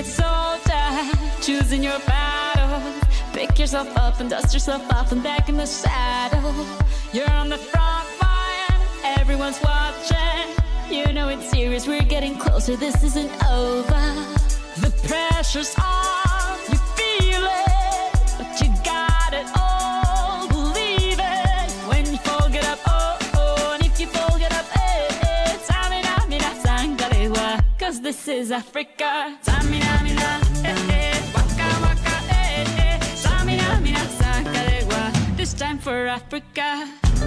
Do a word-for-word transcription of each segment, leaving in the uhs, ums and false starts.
Brave soldier, choosing your battle. Pick yourself up and dust yourself off and back in the saddle. You're on the front line, everyone's watching. You know it's serious, we're getting closer, this isn't over. The pressure's on, you feel it, but you got it all, believe it. When you fall, get up, oh, oh, and if you fall, get up, eh, eh. Samina, mina, sangalewa, cause this is Africa. Samina, mina, eh, eh, waka, waka, eh, eh. Samina, mina, sangalewa, this time for Africa.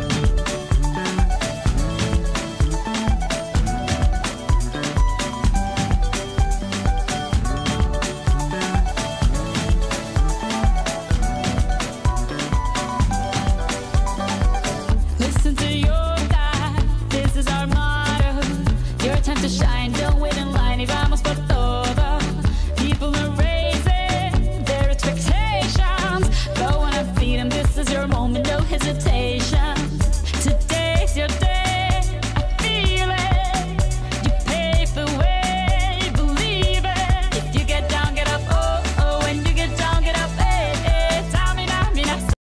Listen to your God, this is our motto. Your time to shine, don't wait in line. Y vamos por todo. People are raising their expectations. Go on and feed them, this is your moment, no hesitation.